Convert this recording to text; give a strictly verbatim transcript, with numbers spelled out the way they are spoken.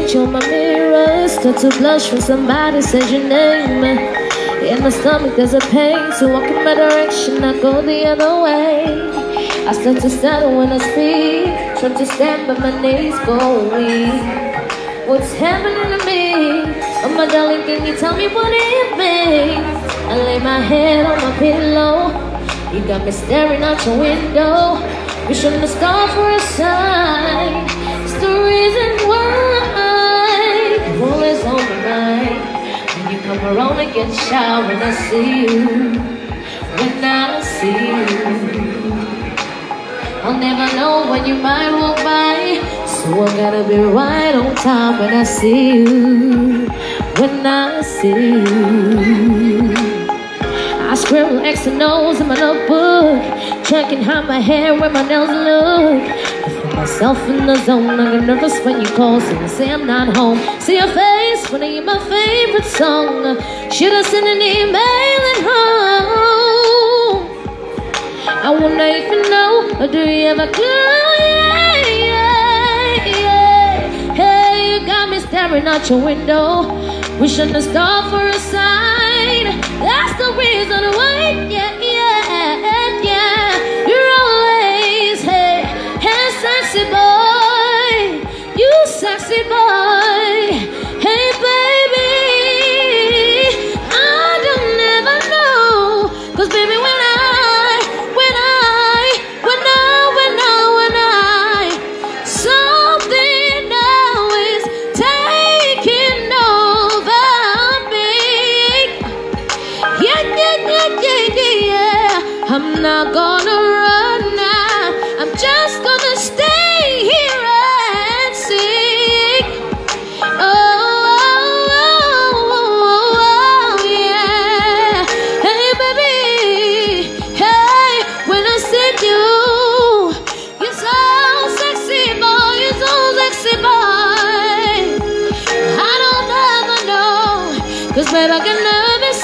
picture on my mirror, start to blush when somebody says your name. In my stomach there's a pain, so walk in my direction, I go the other way. I start to stutter when I speak, try to stand but my knees go weak. What's happening to me? Oh my darling, can you tell me what it means? I lay my head on my pillow, you got me staring out your window. Wishing the star for a sign. It's the reason why the world is on my mind. When you come around and get shy when I see you, when I see you, I'll never know when you might walk by. So I gotta be right on time when I see you, when I see you. I scribble X and O's in my notebook, try and hide my hair where my nails look. I feel myself in the zone, I get nervous when you call, so you say I'm not home. See your face when I hear my favorite song. Should I send an email at home? I wonder if you know, or do you have a clue? Yeah, yeah, yeah. Hey, you got me staring out your window, wishing the star for a sign. That's the reason why, yeah, yeah, yeah. You're always, hey, hey, sexy boy. You sexy boy. Hey, baby, I don't ever know. Cause baby, when I, when I, when I, when I, when I, something now is taking over me. Yeah, yeah, yeah, yeah, yeah, yeah. I'm not gonna run now, I'm just gonna stay here and sing. Oh, oh, oh, oh, yeah. Hey, baby, hey, when I see you, you're so sexy, boy, you're so sexy, boy. I don't ever know, cause baby, I get nervous